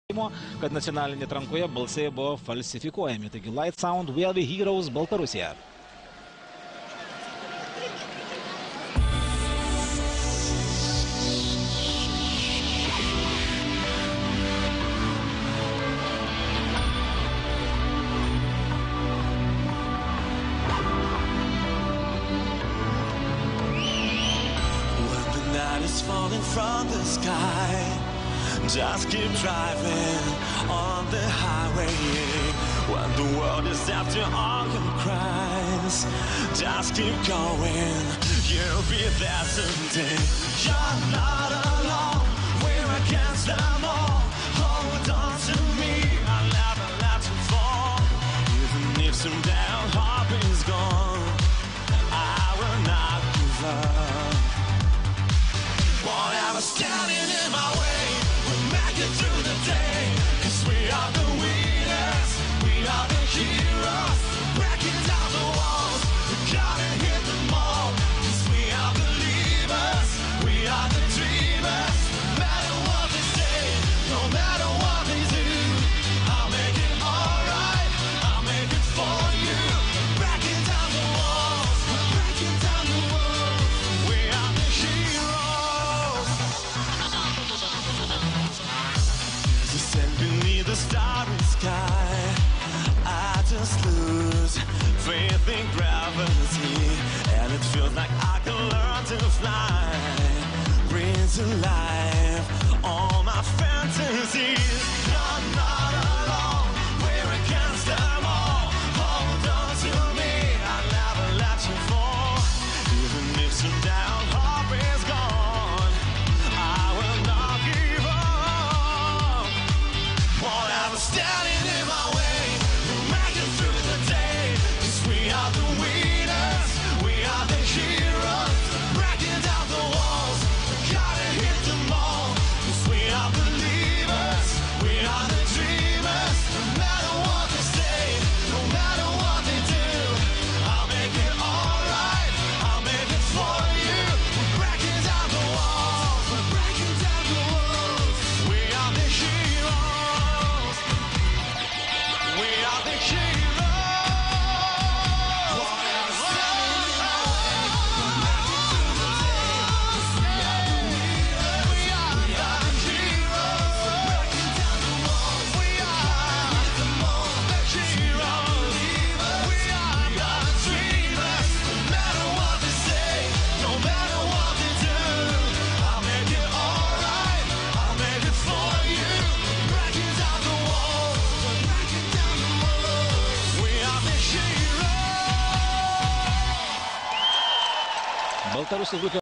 kad nacionalinė atrankoje balsai buvo falsifikuojami. Taigi Litesound, We Are the Heroes, Baltarusija. Is falling from the sky. Just keep driving on the highway. When the world is after all your cries, just keep going. You'll be there someday. You're not alone. We're against them all. Hold on to me. I'll never let you fall. Even if someday our hope is gone, I will not give up. Whatever standing in my way, we'll make it through the day. 'Cause we are the winners, we are the heroes. Breaking down the walls, we gotta hit them all. 'Cause we are believers, we are the dreamers. No matter what they say, no matter what they do, I'll make it alright, I'll make it for you. Breaking down the walls, we're breaking down the walls. We are the heroes. Beneath the starry sky, I just lose faith in gravity, and it feels like I can learn to fly. Bring to life all my fantasies. You're not alone, we're against them all. Hold on to me, I'll never let you fall. Even if some doubt hope is gone, I will not give up. Whatever standing in my way, we'll make it through the day. 'Cause we are the winners, we are the heroes. Breaking down the walls, we gotta hit them all. 'Cause we are believers, we are the dreamers. No matter what they say, no matter what they do, I'll make it alright, I'll make it for you. We're breaking down the walls, we're breaking down the walls. We are the heroes. We are the heroes. Whatever standing in my way, we'll make it through the day. 'Cause we are the winners, we are the heroes. We're breaking down the walls, we are the heroes. We are the dreamers. No matter what they say, no matter what they do, I'll make it alright, I'll make it for you. Breaking down the walls, we're breaking down the walls. We are the heroes. Baltarusijos grupė